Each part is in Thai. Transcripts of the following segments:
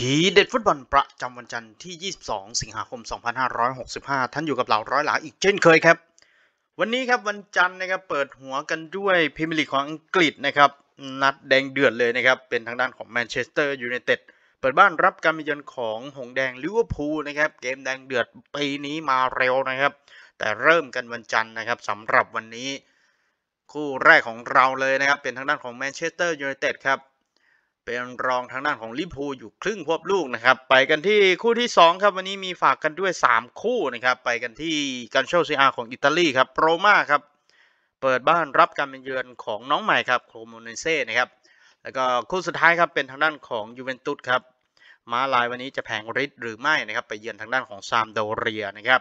ทีเด็ดฟุตบอลประจำวันจันทร์ที่ 22 สิงหาคม 2565 ท่านอยู่กับเราร้อยหลาอีกเช่นเคยครับวันนี้ครับวันจันทร์นะครับเปิดหัวกันด้วยพรีเมียร์ลีกของอังกฤษนะครับนัดแดงเดือดเลยนะครับเป็นทางด้านของแมนเชสเตอร์ยูไนเต็ดเปิดบ้านรับการมาเยือนของหงแดงลิเวอร์พูลนะครับเกมแดงเดือดปีนี้มาเร็วนะครับแต่เริ่มกันวันจันทร์นะครับสำหรับวันนี้คู่แรกของเราเลยนะครับเป็นทางด้านของแมนเชสเตอร์ยูไนเต็ดครับเป็นรองทางด้านของลิเวอร์พูลอยู่ครึ่งควบลูกนะครับไปกันที่คู่ที่2ครับวันนี้มีฝากกันด้วย3คู่นะครับไปกันที่กันโชซีอาของอิตาลีครับโรม่าครับเปิดบ้านรับการมาเยือนของน้องใหม่ครับโครโมเนเซ่นะครับแล้วก็คู่สุดท้ายครับเป็นทางด้านของยูเวนตุสครับม้าลายวันนี้จะแผงฤทธิ์หรือไม่นะครับไปเยือนทางด้านของซามโดเรียนะครับ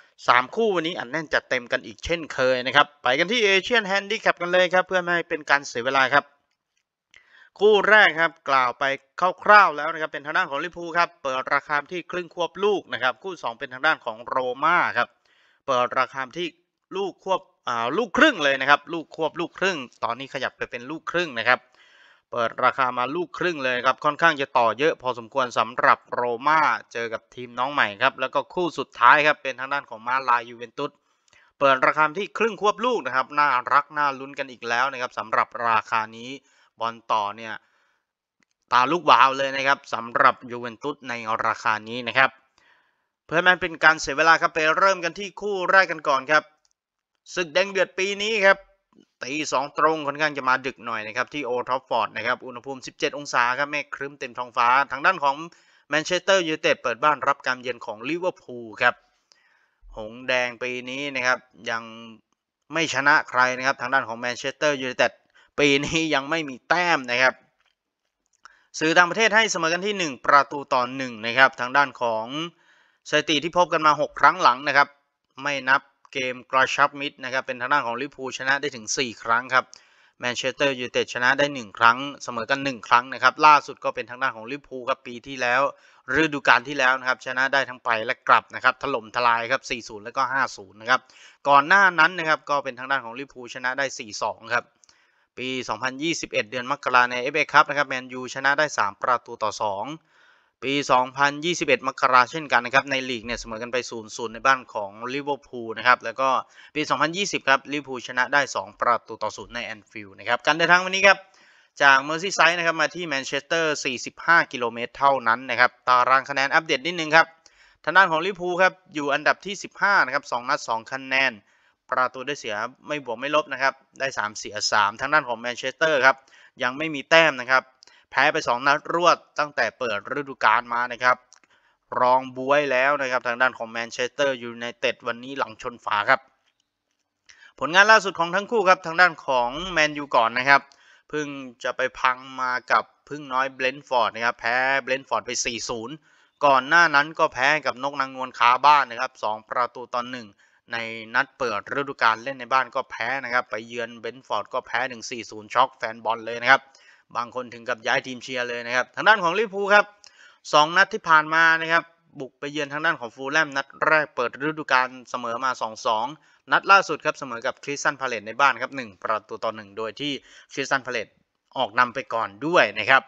3คู่วันนี้อันแน่นจัดเต็มกันอีกเช่นเคยนะครับไปกันที่เอเชียนแฮนดิแคปกันเลยครับเพื่อไม่ให้เป็นการเสียเวลาครับคู่แรกครับกล่าวไปคร่าวๆแล้วนะครับเป็นทางด้านของลิเวอร์พูลครับเปิดราคาที่ครึ่งควบลูกนะครับคู่2เป็นทางด้านของโรม่าครับเปิดราคาที่ลูกควบลูกครึ่งเลยนะครับลูกควบลูกครึ่งตอนนี้ขยับไปเป็นลูกครึ่งนะครับเปิดราคามาลูกครึ่งเลยครับค่อนข้างจะต่อเยอะพอสมควรสำหรับโรม่าเจอกับทีมน้องใหม่ครับแล้วก็คู่สุดท้ายครับเป็นทางด้านของมาลายูเวนตุสเปิดราคาที่ครึ่งควบลูกนะครับน่ารักน่าลุ้นกันอีกแล้วนะครับสำหรับราคานี้บอลต่อเนี่ยตาลูกวาวเลยนะครับสำหรับยูเวนตุสในราคานี้นะครับเพื่อมันเป็นการเสียเวลาครับไปเริ่มกันที่คู่แรกกันก่อนครับศึกแดงเดือดปีนี้ครับตี2ตรงค่อนข้างจะมาดึกหน่อยนะครับที่โอทราฟฟอร์ดนะครับอุณหภูมิ17องศาครับเมฆครึ้มเต็มท้องฟ้าทางด้านของแมนเชสเตอร์ยูไนเต็ดเปิดบ้านรับการเยือนของลิเวอร์พูลครับหงแดงปีนี้นะครับยังไม่ชนะใครนะครับทางด้านของแมนเชสเตอร์ยูไนเต็ดปีนี้ยังไม่มีแต้มนะครับสื่อต่างประเทศให้เสมอกันที่1ประตูต่อ1นะครับทางด้านของสถิติที่พบกันมา6ครั้งหลังนะครับไม่นับเกมกระชับมิตรนะครับเป็นทางด้านของลิเวอร์พูลชนะได้ถึง4ครั้งครับแมนเชสเตอร์ยูไนเต็ดชนะได้1ครั้งเสมอกัน1ครั้งนะครับล่าสุดก็เป็นทางด้านของลิเวอร์พูลครับปีที่แล้วฤดูกาลที่แล้วนะครับชนะได้ทั้งไปและกลับนะครับถล่มทลายครับ 4-0 แล้วก็ 5-0 นะครับก่อนหน้านั้นนะครับก็เป็นทางด้านของลิเวอร์พูลชนะได้ 4-2 ครับปี 2021 เดือนมกราใน FA คัพนะครับแมนยูชนะได้3ประตูต่อ2ปี 2021 มกราเช่นกันนะครับในลีกเนี่ยเสมอกันไป 0-0 ในบ้านของลิเวอร์พูลนะครับแล้วก็ปี 2020 ครับลิเวอร์พูลชนะได้2ประตูต่อ0ในแอนฟิลด์นะครับการเดินทางวันนี้ครับจากเมอร์ซีไซด์นะครับมาที่แมนเชสเตอร์45กิโลเมตรเท่านั้นนะครับตารางคะแนนอัปเดตนิดนึงครับทางด้านของลิเวอร์พูลครับอยู่อันดับที่15นะครับ2นัด2คะแนนประตูได้เสียไม่บวกไม่ลบนะครับได้3เสีย3ทางด้านของแมนเชสเตอร์ครับยังไม่มีแต้มนะครับแพ้ไป2นัดรวดตั้งแต่เปิดฤดูกาลมานะครับรองบวยแล้วนะครับทางด้านของแมนเชสเตอร์ยูไนเต็ดวันนี้หลังชนฝาครับผลงานล่าสุดของทั้งคู่ครับทางด้านของแมนยูก่อนนะครับเพิ่งจะไปพังมากับพึ่งน้อยเบรนท์ฟอร์ดนะครับแพ้เบรนท์ฟอร์ดไป 4-0 ก่อนหน้านั้นก็แพ้กับนกนางนวลคาบ้านนะครับ2ประตูต่อ1ในนัดเปิดฤดูกาลเล่นในบ้านก็แพ้นะครับไปเยือนเบรนท์ฟอร์ดก็แพ้ถึง 4-0 ช็อกแฟนบอลเลยนะครับบางคนถึงกับย้ายทีมเชียร์เลยนะครับทางด้านของลิเวอร์พูลครับ2นัดที่ผ่านมานะครับบุกไปเยือนทางด้านของฟูลแลมนัดแรกเปิดฤดูกาลเสมอมา 2-2 นัดล่าสุดครับเสมอกับคริสตัลพาเลซในบ้านครับ1ประตูต่อ1โดยที่คริสตัลพาเลซออกนำไปก่อนด้วยนะครับ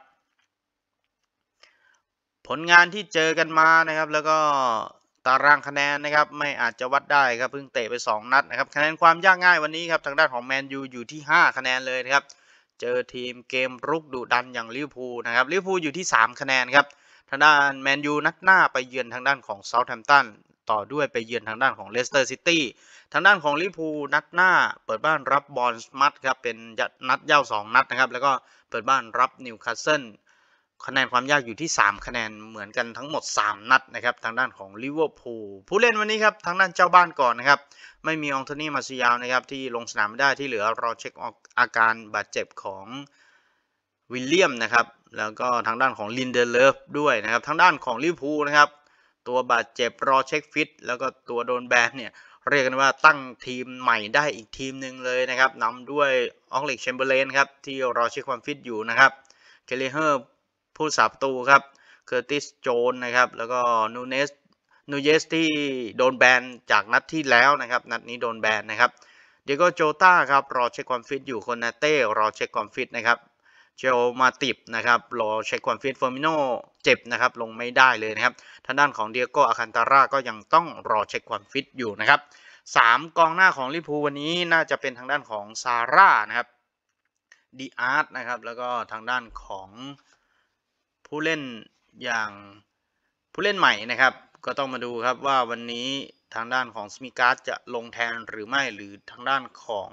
ผลงานที่เจอกันมานะครับแล้วก็ตารางคะแนนนะครับไม่อาจจะวัดได้ครับเพิ่งเตะไป2นัดนะครับคะแนนความยากง่ายวันนี้ครับทางด้านของแมนยูอยู่ที่5คะแนนเลยนะครับเจอทีมเกมรุกดุดันอย่างลิเวอร์พูลนะครับลิเวอร์พูลอยู่ที่3คะแนนครับทางด้านแมนยูนัดหน้าไปเยือนทางด้านของเซาท์แฮมป์ตันต่อด้วยไปเยือนทางด้านของเลสเตอร์ซิตี้ทางด้านของลิเวอร์พูลนัดหน้าเปิดบ้านรับบอร์นมัธครับเป็นนัดเย้า2นัดนะครับแล้วก็เปิดบ้านรับนิวคาสเซิลคะแนนความยากอยู่ที่3คะแนนเหมือนกันทั้งหมด3นัดนะครับทางด้านของลิเวอร์พูลผู้เล่นวันนี้ครับทางด้านเจ้าบ้านก่อนนะครับไม่มีองโทนี่มาซิยาวนะครับที่ลงสนามไม่ได้ที่เหลือรอเช็คอาการบาดเจ็บของวิลเลียมนะครับแล้วก็ทางด้านของลินเดเลฟด้วยนะครับทางด้านของลิเวอร์พูลนะครับตัวบาดเจ็บรอเช็คฟิตแล้วก็ตัวโดนแบนเนี่ยเรียกกันว่าตั้งทีมใหม่ได้อีกทีมหนึ่งเลยนะครับนำด้วยออกลิกแชมเบอร์เลนครับที่รอเช็คความฟิตอยู่นะครับเคเลเฮอร์ผู้สาประตูครับเคอร์ติสโจนนะครับแล้วก็นูเยสที่โดนแบนจากนัดที่แล้วนะครับนัดนี้โดนแบนนะครับเดโกโจต้าครับรอเช็คความฟิตอยู่คนนาเต้รอเช็คความฟิตนะครับเจลมาติบนะครับรอเช็คความฟิตเฟอร์มิโนเจ็บนะครับลงไม่ได้เลยนะครับทางด้านของเดียโกอาคันตาร่าก็ยังต้องรอเช็คความฟิตอยู่นะครับ3กองหน้าของลิเวอร์พูลวันนี้น่าจะเป็นทางด้านของซาร่านะครับดีอาร์ตนะครับแล้วก็ทางด้านของผู้เล่นอย่างผู้เล่นใหม่นะครับก็ต้องมาดูครับว่าวันนี้ทางด้านของสมิการ์ดจะลงแทนหรือไม่หรือทางด้านของ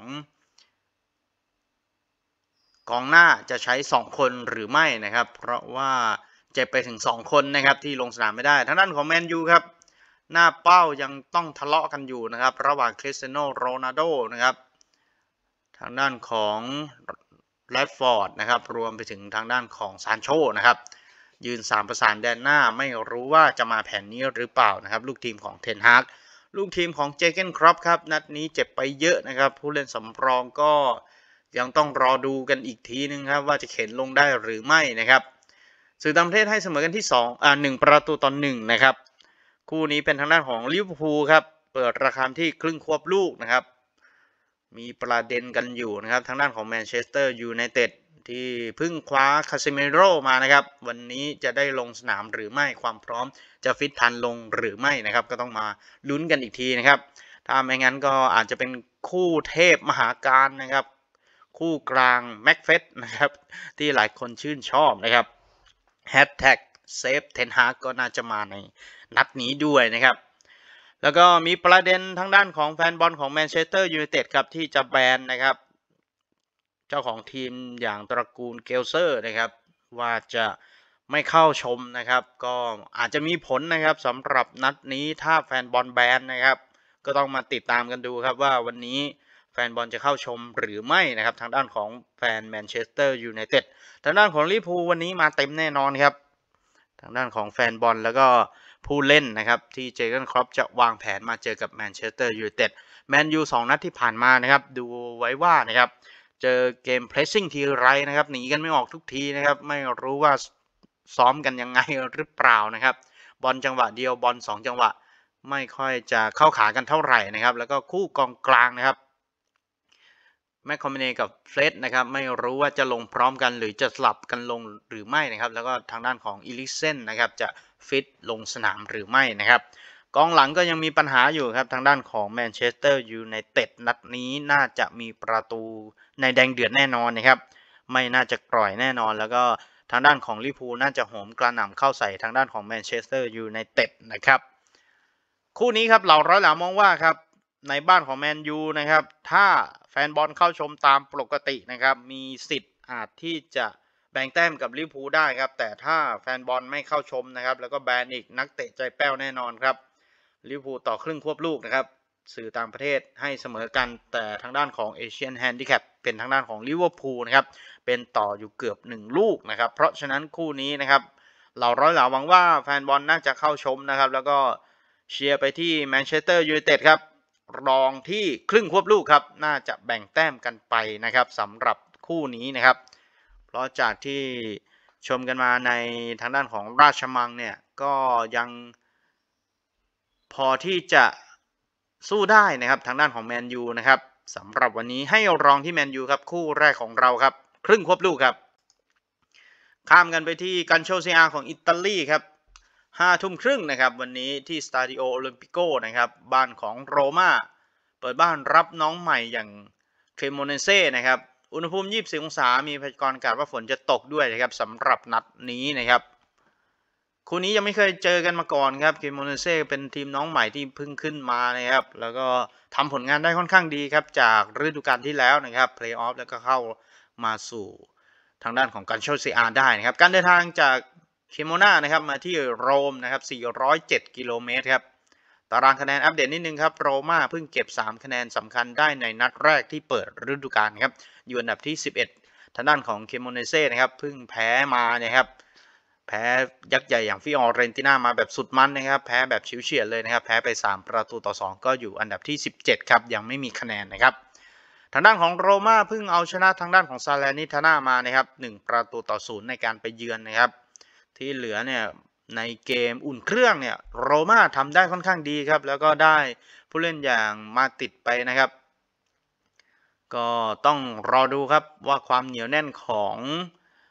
กองหน้าจะใช้2คนหรือไม่นะครับเพราะว่าเจ็บไปถึง2คนนะครับที่ลงสนามไม่ได้ทางด้านของแมนยูครับหน้าเป้ายังต้องทะเลาะกันอยู่นะครับระหว่างคริสเตียโนโรนัลโดนะครับทางด้านของแรดฟอร์ดนะครับรวมไปถึงทางด้านของซานโชนะครับยืน3ประสานแดนหน้าไม่รู้ว่าจะมาแผนนี้หรือเปล่านะครับลูกทีมของเทนฮากลูกทีมของเจเกนครอปครับนัดนี้เจ็บไปเยอะนะครับผู้เล่นสำรองก็ยังต้องรอดูกันอีกทีนึงครับว่าจะเข็นลงได้หรือไม่นะครับสื่อต่างประเทศให้เสมอกันที่1 ประตูต่อ1นะครับคู่นี้เป็นทางด้านของลิเวอร์พูลครับเปิดราคาที่ครึ่งควบลูกนะครับมีประเด็นกันอยู่นะครับทางด้านของแมนเชสเตอร์ยูไนเต็ดที่เพิ่งคว้าคาเซเมโร่มานะครับวันนี้จะได้ลงสนามหรือไม่ความพร้อมจะฟิตทันลงหรือไม่นะครับก็ต้องมาลุ้นกันอีกทีนะครับถ้าไม่งั้นก็อาจจะเป็นคู่เทพมหาการนะครับคู่กลางแม็กเฟสนะครับที่หลายคนชื่นชอบนะครับแฮชแท็กเซฟเทนฮากก็น่าจะมาในนัดนี้ด้วยนะครับแล้วก็มีประเด็นทางด้านของแฟนบอลของแมนเชสเตอร์ยูไนเต็ดครับที่จะแบนนะครับเจ้าของทีมอย่างตระกูลเกลเซอร์นะครับว่าจะไม่เข้าชมนะครับก็อาจจะมีผลนะครับสำหรับนัดนี้ถ้าแฟนบอลแบนนะครับก็ต้องมาติดตามกันดูครับว่าวันนี้แฟนบอลจะเข้าชมหรือไม่นะครับทางด้านของแฟนแมนเชสเตอร์ยูไนเต็ดทางด้านของลิเวอร์พูลวันนี้มาเต็มแน่นอนครับทางด้านของแฟนบอลแล้วก็ผู้เล่นนะครับที่เจอร์เก้นคล็อปจะวางแผนมาเจอกับแมนเชสเตอร์ยูไนเต็ดแมนยู2นัดที่ผ่านมานะครับดูไว้ว่านะครับเจอเกมเพรสซิ่งทีไรนะครับหนีกันไม่ออกทุกทีนะครับไม่รู้ว่าซ้อมกันยังไงหรือเปล่านะครับบอลจังหวะเดียวบอล2จังหวะไม่ค่อยจะเข้าขากันเท่าไหร่นะครับแล้วก็คู่กองกลางนะครับแมคคอมเนกับเฟรดนะครับไม่รู้ว่าจะลงพร้อมกันหรือจะสลับกันลงหรือไม่นะครับแล้วก็ทางด้านของอิลิเซนนะครับจะฟิตลงสนามหรือไม่นะครับกองหลังก็ยังมีปัญหาอยู่ครับทางด้านของแมนเชสเตอร์ยูไนเต็ดนัดนี้น่าจะมีประตูในแดงเดือดแน่นอนนะครับไม่น่าจะปล่อยแน่นอนแล้วก็ทางด้านของลิเวอร์พูลน่าจะโหมกระหน่ำเข้าใส่ทางด้านของแมนเชสเตอร์ยูไนเต็ดนะครับคู่นี้ครับเหล่าร้อยหลามองว่าครับในบ้านของแมนยูนะครับถ้าแฟนบอลเข้าชมตามปกตินะครับมีสิทธิ์อาจที่จะแบ่งแต้มกับลิเวอร์พูลได้ครับแต่ถ้าแฟนบอลไม่เข้าชมนะครับแล้วก็แบนอีกนักเตะใจแป้วแน่นอนครับลิเวอร์พูลต่อครึ่งควบลูกนะครับสื่อต่างประเทศให้เสมอกันแต่ทางด้านของเอเชียนแฮนดิแคปเป็นทางด้านของลิเวอร์พูลนะครับเป็นต่ออยู่เกือบ1ลูกนะครับเพราะฉะนั้นคู่นี้นะครับเหล่าร้อยหลาหวังว่าแฟนบอลน่าจะเข้าชมนะครับแล้วก็เชียร์ไปที่แมนเชสเตอร์ยูไนเต็ดครับรองที่ครึ่งควบลูกครับน่าจะแบ่งแต้มกันไปนะครับสำหรับคู่นี้นะครับเพราะจากที่ชมกันมาในทางด้านของราชมังเนี่ยก็ยังพอที่จะสู้ได้นะครับทางด้านของแมนยูนะครับสำหรับวันนี้ให้รองที่แมนยูครับคู่แรกของเราครับครึ่งควบลูกครับข้ามกันไปที่กันโชซีอาของอิตาลีครับ5 ทุ่มครึ่งนะครับวันนี้ที่สตาดิโอโอลิมปิโกนะครับบ้านของโรม่าเปิดบ้านรับน้องใหม่อย่างเครโมเนเซ่นะครับอุณหภูมิ24องศามีพยากรณ์อากาศว่าฝนจะตกด้วยนะครับสำหรับนัดนี้นะครับคู่นี้ยังไม่เคยเจอกันมาก่อนครับเครโมเนเซ่เป็นทีมน้องใหม่ที่เพิ่งขึ้นมานะครับแล้วก็ทำผลงานได้ค่อนข้างดีครับจากฤดูกาลที่แล้วนะครับเพลย์ออฟแล้วก็เข้ามาสู่ทางด้านของกันโชซีอาได้นะครับการเดินทางจากเคโมนานะครับมาที่โรมนะครับ407 กิโลเมตรครับตารางคะแนนอัปเดตนิดนึงครับโรม่าเพิ่งเก็บ3คะแนนสำคัญได้ในนัดแรกที่เปิดฤดูกาลครับอยู่อันดับที่11ทางด้านของเคโมเนเซ่นะครับเพิ่งแพ้มานะครับแพ้ยักษ์ใหญ่อย่างฟิออเรนติน่ามาแบบสุดมันนะครับแพ้แบบฉิวเฉียดเลยนะครับแพ้ไป3 ประตูต่อ 2ก็อยู่อันดับที่17ครับยังไม่มีคะแนนนะครับทางด้านของโรม่าเพิ่งเอาชนะทางด้านของซาเลนิทาน่ามานะครับ1 ประตูต่อ 0ในการไปเยือนนะครับที่เหลือเนี่ยในเกมอุ่นเครื่องเนี่ยโรม่าทำได้ค่อนข้างดีครับแล้วก็ได้ผู้เล่นอย่างมาติดไปนะครับก็ต้องรอดูครับว่าความเหนียวแน่นของ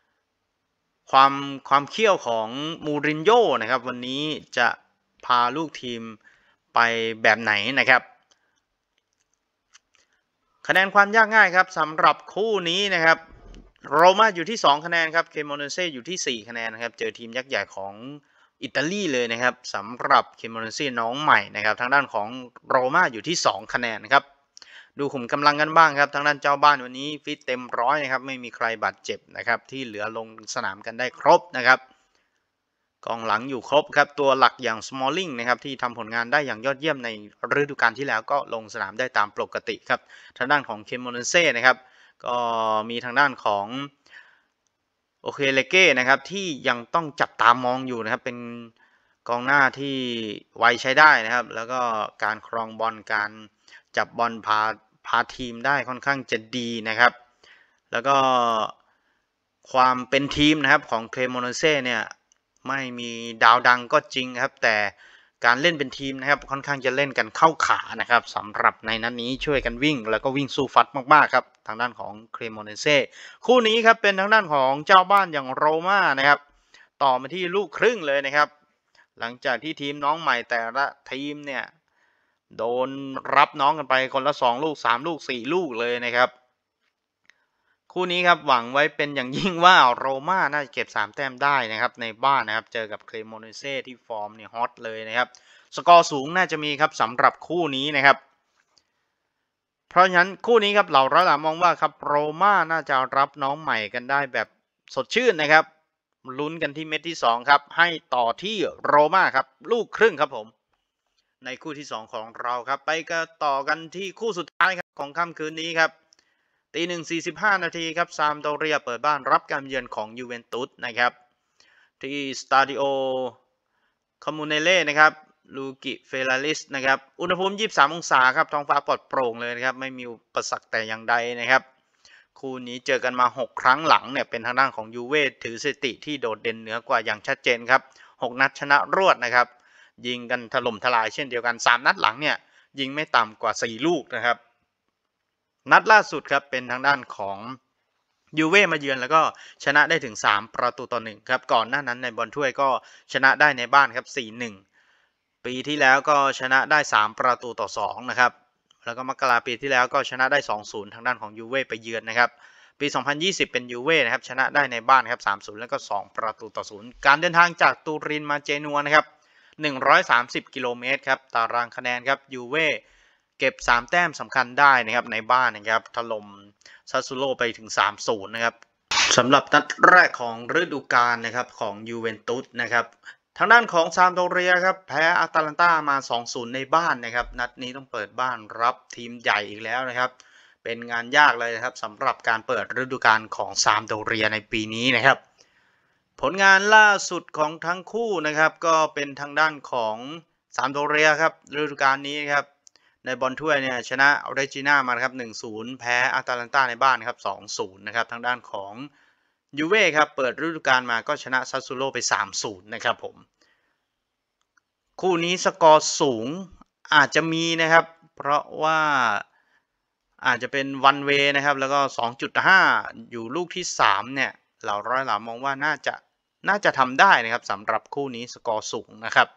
ความความเขี้ยวของมูรินโญ่นะครับวันนี้จะพาลูกทีมไปแบบไหนนะครับคะแนนความยากง่ายครับสำหรับคู่นี้นะครับโรม่าอยู่ที่2คะแนนครับเคโมเนเซ่อยู่ที่4คะแนนนะครับเจอทีมยักษ์ใหญ่ของอิตาลีเลยนะครับสำหรับเคโมเนเซ่น้องใหม่นะครับทางด้านของโรม่าอยู่ที่2คะแนนครับดูขุมกำลังกันบ้างครับทางด้านเจ้าบ้านวันนี้ฟิตเต็มร้อยนะครับไม่มีใครบาดเจ็บนะครับที่เหลือลงสนามกันได้ครบนะครับกองหลังอยู่ครบครับตัวหลักอย่างสมอลลิงนะครับที่ทำผลงานได้อย่างยอดเยี่ยมในฤดูกาลที่แล้วก็ลงสนามได้ตามปกติครับทางด้านของเคโมเนเซ่นะครับก็มีทางด้านของโอเคเลเก้นะครับที่ยังต้องจับตามองอยู่นะครับเป็นกองหน้าที่ไวใช้ได้นะครับแล้วก็การครองบอลการจับบอลพาทีมได้ค่อนข้างจะดีนะครับแล้วก็ความเป็นทีมนะครับของเคโมเนเซ่เนี่ยไม่มีดาวดังก็จริงครับแต่การเล่นเป็นทีมนะครับค่อนข้างจะเล่นกันเข้าขานะครับสำหรับในนัดนี้ช่วยกันวิ่งแล้วก็วิ่งสู้ฟัดมากๆครับทางด้านของเครโมเนเซ่คู่นี้ครับเป็นทางด้านของเจ้าบ้านอย่างโรม่านะครับต่อมาที่ลูกครึ่งเลยนะครับหลังจากที่ทีมน้องใหม่แต่ละทีมเนี่ยโดนรับน้องกันไปคนละ2ลูก3ลูก4ลูกเลยนะครับคู่นี้ครับหวังไว้เป็นอย่างยิ่งว่าโรม่าน่าจะเก็บ3แต้มได้นะครับในบ้านนะครับเจอกับเครโมเนเซ่ที่ฟอร์มเนี่ยฮอตเลยนะครับสกอร์สูงน่าจะมีครับสำหรับคู่นี้นะครับเพราะฉะนั้นคู่นี้ครับเราระดับมองว่าครับโรม่าน่าจะรับน้องใหม่กันได้แบบสดชื่นนะครับลุ้นกันที่เม็ดที่2ครับให้ต่อที่โรม่าครับลูกครึ่งครับผมในคู่ที่2ของเราครับไปกันต่อกันที่คู่สุดท้ายครับของค่ำคืนนี้ครับ1:45 นาทีครับซามโดเรียเปิดบ้านรับการเยือนของยูเวนตุสนะครับที่สตาดิโอคอมมูเนเล่นะครับลูกิเฟลาริสนะครับอุณหภูมิ23องศาครับท้องฟ้าปลอดโปร่งเลยนะครับไม่มีอุปสรรคแต่อย่างใดนะครับคู่นี้เจอกันมา6ครั้งหลังเนี่ยเป็นทางด้านของยูเว่ถือสถิติที่โดดเด่นเหนือกว่าอย่างชัดเจนครับ6นัดชนะรวดนะครับยิงกันถล่มทลายเช่นเดียวกัน3นัดหลังเนี่ยยิงไม่ต่ำกว่า4ลูกนะครับนัดล่าสุดครับเป็นทางด้านของยูเว่มาเยือนแล้วก็ชนะได้ถึง3-1ครับก่อนหน้านั้นในบอลถ้วยก็ชนะได้ในบ้านครับ4-1ปีที่แล้วก็ชนะได้3-2นะครับแล้วก็มกราปีที่แล้วก็ชนะได้2-0ทางด้านของยูเว่ไปเยือนนะครับปี2020เป็นยูเว่นะครับชนะได้ในบ้านครับ3-0แล้วก็2-0การเดินทางจากตูรินมาเจนัวนะครับ130กิโลเมตรครับตารางคะแนนครับยูเว่เก็บ3แต้มสำคัญได้นะครับในบ้านนะครับถล่มซาซูโร่ไปถึง3-0นะครับสำหรับนัดแรกของฤดูกาลนะครับของยูเวนตุสนะครับทางด้านของซามโดเรียครับแพ้อาตาลันตามา2-0ในบ้านนะครับนัดนี้ต้องเปิดบ้านรับทีมใหญ่อีกแล้วนะครับเป็นงานยากเลยครับสำหรับการเปิดฤดูกาลของซามโดเรียในปีนี้นะครับผลงานล่าสุดของทั้งคู่นะครับก็เป็นทางด้านของซามโดเรียครับฤดูกาลนี้ครับในบอลถ้วยเนี่ยชนะเรจิน่ามาครับ 1-0 แพ้อาตาลันตาในบ้านครับ 2-0 นะครับทางด้านของยูเว่ครับเปิดฤดูกาลมาก็ชนะซัสซูโร่ไป 3-0 นะครับผมคู่นี้สกอร์สูงอาจจะมีนะครับเพราะว่าอาจจะเป็นวันเวนะครับแล้วก็ 2.5 อยู่ลูกที่3เนี่ยเราร้อยหลามองว่าน่าจะทำได้นะครับสำหรับคู่นี้สกอร์สูงนะครับ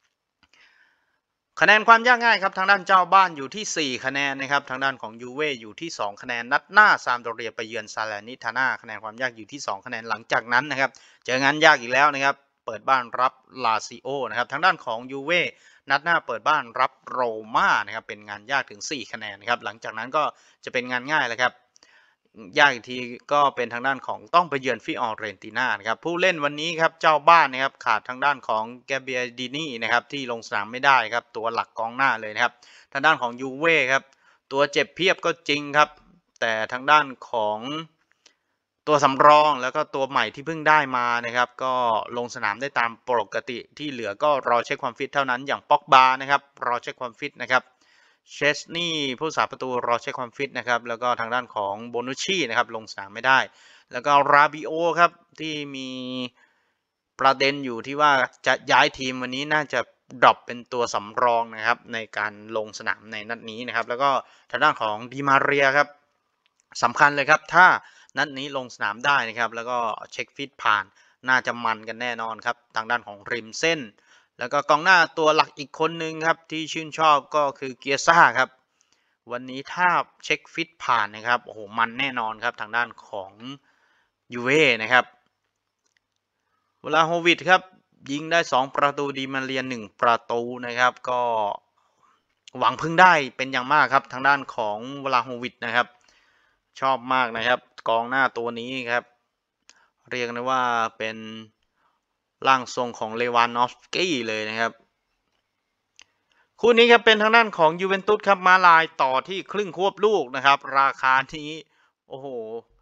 คะแนนความยากง่ายครับทางด้านเจ้าบ้านอยู่ที่4คะแนนนะครับทางด้านของยูเว่อยู่ที่2คะแนนนัดหน้าซามโดเรียไปเยือนซาเลนิทาน่าคะแนนความยากอยู่ที่2คะแนนหลังจากนั้นนะครับเจองานยากอีกแล้วนะครับเปิดบ้านรับลาซิโอนะครับทางด้านของยูเว่นัดหน้าเปิดบ้านรับโรม่านะครับเป็นงานยากถึง4คะแนนนะครับหลังจากนั้นก็จะเป็นงานง่ายแล้วครับยากอีกทีก็เป็นทางด้านของต้องไปเยือนฟิออเรนติน่านะครับผู้เล่นวันนี้ครับเจ้าบ้านนะครับขาดทางด้านของแกเบียดินีนะครับที่ลงสนามไม่ได้ครับตัวหลักกองหน้าเลยนะครับทางด้านของยูเว่ครับตัวเจ็บเพียบก็จริงครับแต่ทางด้านของตัวสำรองแล้วก็ตัวใหม่ที่เพิ่งได้มานะครับก็ลงสนามได้ตามปกติที่เหลือก็รอเช็คความฟิตเท่านั้นอย่างป็อกบานะครับรอเช็คความฟิตนะครับเชสนี่ผู้รักษาประตูรอเช็คความฟิตนะครับแล้วก็ทางด้านของโบนุชชีนะครับลงสนามไม่ได้แล้วก็ราบิโอครับที่มีประเด็นอยู่ที่ว่าจะย้ายทีมวันนี้น่าจะดรอปเป็นตัวสำรองนะครับในการลงสนามในนัดนี้นะครับแล้วก็ทางด้านของดิมาเรียครับสำคัญเลยครับถ้านัดนี้ลงสนามได้นะครับแล้วก็เช็คฟิตผ่านน่าจะมันกันแน่นอนครับทางด้านของริมเส้นแล้วก็กองหน้าตัวหลักอีกคนนึงครับที่ชื่นชอบก็คือเกียร์ซ่าครับวันนี้ถ้าเช็คฟิตผ่านนะครับโอ้โหมันแน่นอนครับทางด้านของยูเว่นะครับเวลาโฮวิดครับยิงได้2ประตูดีมาเรียน1ประตูนะครับก็หวังพึ่งได้เป็นอย่างมากครับทางด้านของเวลาโฮวิดนะครับชอบมากนะครับกองหน้าตัวนี้ครับเรียกได้ว่าเป็นร่างทรงของเลวานดอฟสกี้เลยนะครับคู่นี้ครับเป็นทางด้านของยูเวนตุสครับมาลายต่อที่ครึ่งควบลูกนะครับราคานี้โอ้โห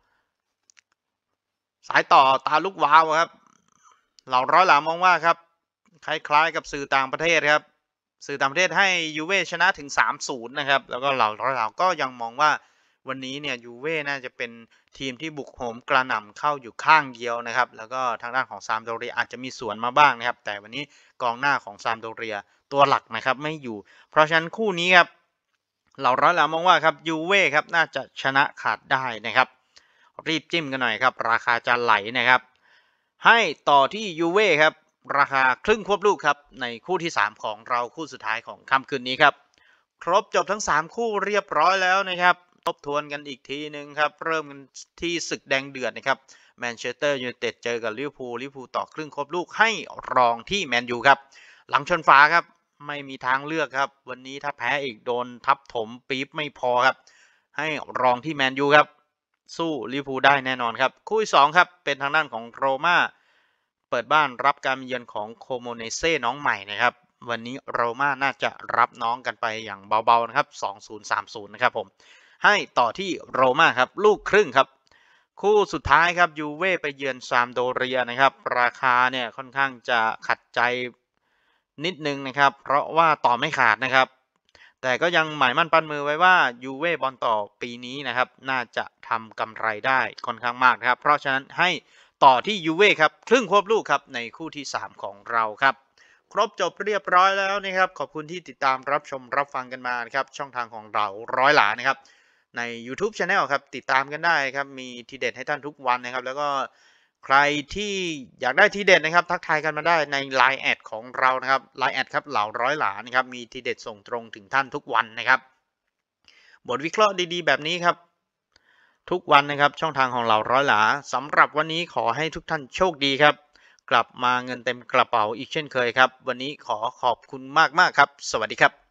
สายต่อตาลูกว้าวครับเหล่าร้อยหลามองว่าครับคล้ายๆกับสื่อต่างประเทศครับสื่อต่างประเทศให้ยูเว่ชนะถึง 3-0 นะครับแล้วก็เหล่าร้อยหลามก็ยังมองว่าวันนี้เนี่ยยูเว่น่าจะเป็นทีมที่บุกโหมกระหน่ำเข้าอยู่ข้างเดียวนะครับแล้วก็ทางด้านของซามโดเรียอาจจะมีสวนมาบ้างนะครับแต่วันนี้กองหน้าของซามโดเรียตัวหลักนะครับไม่อยู่เพราะฉะนั้นคู่นี้ครับเหล่าร้อยหลามองว่าครับยูเว่ครับน่าจะชนะขาดได้นะครับรีบจิ้มกันหน่อยครับราคาจะไหลนะครับให้ต่อที่ยูเว่ครับราคาครึ่งควบลูกครับในคู่ที่3ของเราคู่สุดท้ายของค่ำคืนนี้ครับครบจบทั้ง3คู่เรียบร้อยแล้วนะครับทบทวนกันอีกทีนึงครับเริ่มกันที่ศึกแดงเดือดนะครับแมนเชสเตอร์ยูไนเต็ดเจอกับลิเวอร์พูลต่อครึ่งควบลูกให้รองที่แมนยูครับหลังชนฝาครับไม่มีทางเลือกครับวันนี้ถ้าแพ้อีกโดนทับถมปี๊บไม่พอครับให้รองที่แมนยูครับสู้ลิเวอร์พูลได้แน่นอนครับคู่ที่2ครับเป็นทางด้านของโรม่าเปิดบ้านรับการเยือนของโคโมเนเซ่น้องใหม่นะครับวันนี้โรม่าน่าจะรับน้องกันไปอย่างเบาๆนะครับ 2-0 3-0 นะครับผมให้ต่อที่โรม่าครับลูกครึ่งครับคู่สุดท้ายครับยูเว่ไปเยือนซามโดเรียนะครับราคาเนี่ยค่อนข้างจะขัดใจนิดนึงนะครับเพราะว่าต่อไม่ขาดนะครับแต่ก็ยังหมายมั่นปั้นมือไว้ว่ายูเว่บอลต่อปีนี้นะครับน่าจะทำกำไรได้ค่อนข้างมากนะครับเพราะฉะนั้นให้ต่อที่ยูเว่ครับครึ่งควบลูกครับในคู่ที่3ของเราครับครบจบเรียบร้อยแล้วนะครับขอบคุณที่ติดตามรับชมรับฟังกันมานะครับช่องทางของเราร้อยหลานะครับใน YouTube Channel ครับติดตามกันได้ครับมีทีเด็ดให้ท่านทุกวันนะครับแล้วก็ใครที่อยากได้ทีเด็ดนะครับทักทายกันมาได้ใน Line แอดของเรานะครับ Line แอดครับเหล่าร้อยหลานะครับมีทีเด็ดส่งตรงถึงท่านทุกวันนะครับบทวิเคราะห์ดีๆแบบนี้ครับทุกวันนะครับช่องทางของเราร้อยหลาสำหรับวันนี้ขอให้ทุกท่านโชคดีครับกลับมาเงินเต็มกระเป๋าอีกเช่นเคยครับวันนี้ขอขอบคุณมากๆครับสวัสดีครับ